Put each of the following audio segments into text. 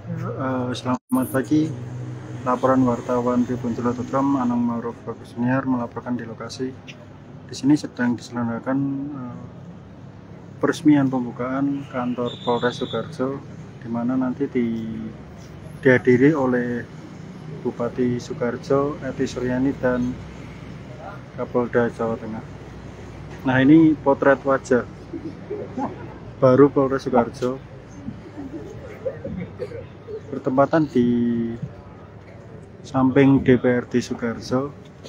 Selamat pagi. Laporan wartawan Tribun.com, Anang Ma'ruf Bagus Niar melaporkan di lokasi. Di sini sedang diselenggarakan peresmian pembukaan kantor Polres Sukoharjo, di mana nanti dihadiri oleh Bupati Sukoharjo, Eti Suryani, dan Kapolda Jawa Tengah. Nah, ini potret wajah baru Polres Sukoharjo, bertempatan di samping DPRD Sukoharjo.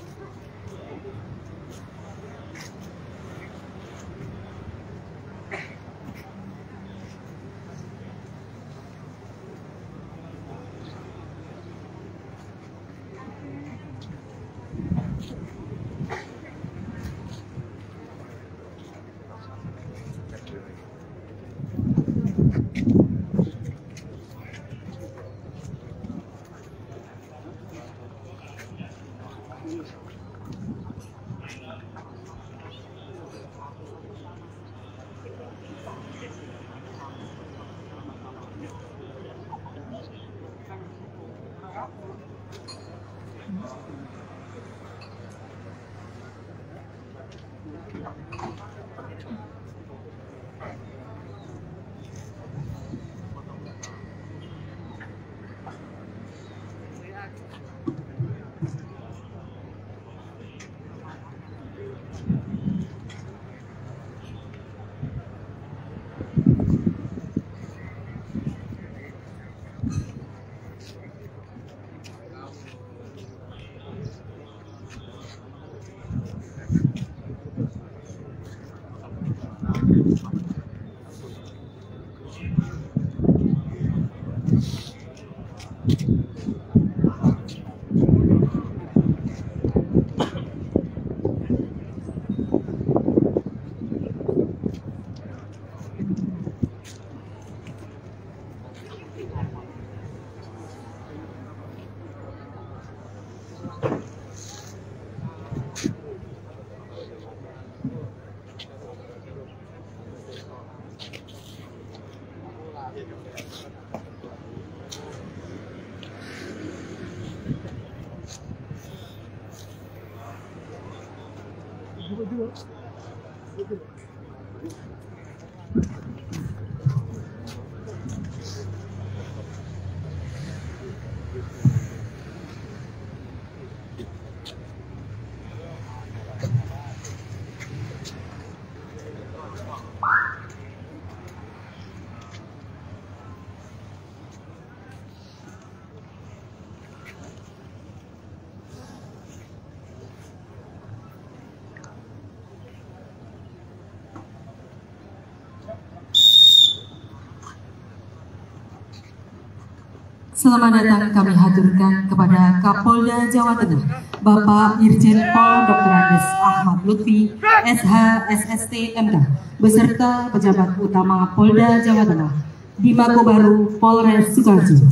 Selamat datang kami haturkan kepada Kapolda Jawa Tengah, Bapak Irjen Pol Dr. Andes Ahmad Lutfi, SH, SST, MK, beserta pejabat utama Polda Jawa Tengah di Mako Baru, Polres Sukoharjo.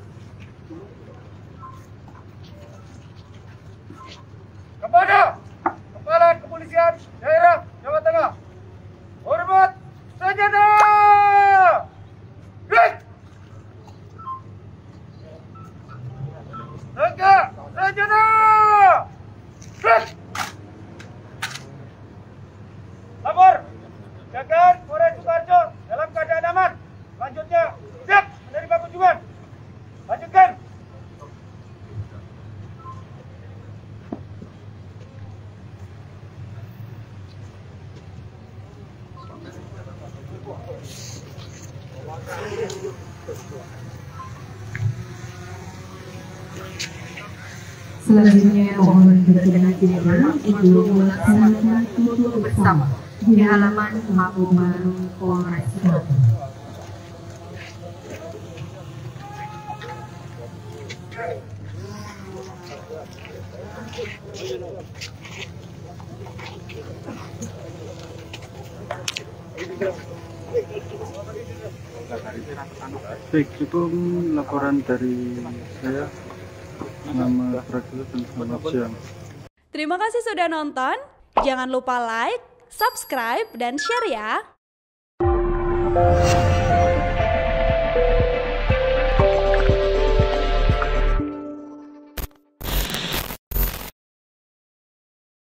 Kepada Kepala Kepolisian Daerah Jawa Tengah, hormat senjata! Tegak senjata! Lapor, jagaan Polres Sukoharjo dalam keadaan aman. Selanjutnya siap menerima kunjungan. Lanjutkan. Selanjutnya mohon berkenan untuk melaksanakan foto bersama di halaman Mako Baru, Polres Sukoharjo. Baik, itu laporan dari saya. Nama Prajurit dan selamat siang. Terima kasih sudah nonton. Jangan lupa like, subscribe, dan share ya.